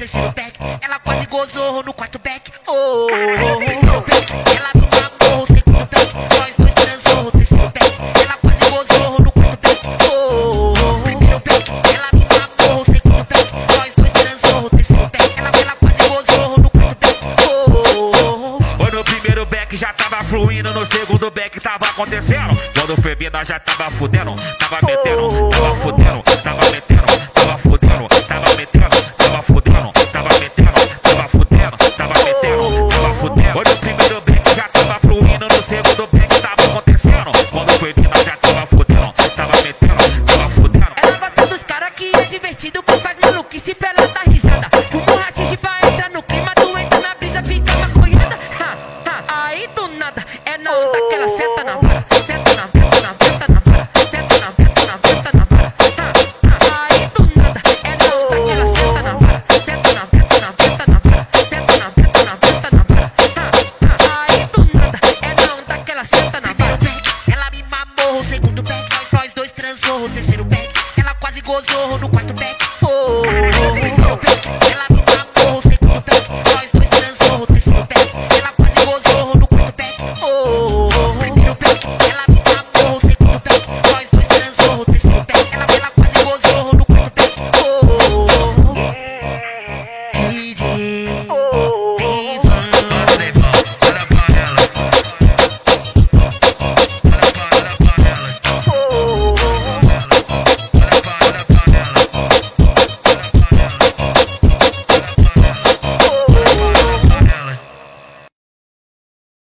terceiro back. Ela quase gozou no quarto back. Oh, primeiro back. Ela me mamou, segundo back. Nós dois transou, terceiro back. Ela quase gozou no quarto back. Oh, primeiro back. Ela me mamou, segundo back. Nós dois transou, terceiro back. Ela quase gozou no quarto back. Oh, no primeiro back já tava fluindo, no segundo back tava acontecendo. Quando foi vir nós já tava fudendo, tava metendo, tava fudendo, tava metendo, tava fudendo, tava metendo, tava fudendo, tava metendo, tava fudendo, tava metendo, tava fudendo. No primeiro back já tava fluindo, no segundo back tava acontecendo. Quando foi vir nós já tava fudendo, tava metendo, tava fudendo. Ela gosta dos caras que é divertido, pois faz maluquice pra ela dar risada. Fumo rachixe pra entrar no clima, tu entra na brisa, fica maconhada. Aí do nada, é na onda que ela senta na vara. Senta na vara, senta na vara, senta na vara, senta na vara. Aí do nada, é na onda que ela senta na vara. Senta na vara, senta na vara, senta na vara, senta na vara. Aí do nada, é na onda que ela senta na vara. Primeiro back, ela me mamou, segundo back. Nós dois transou, terceiro back. Ela quase gozou no quarto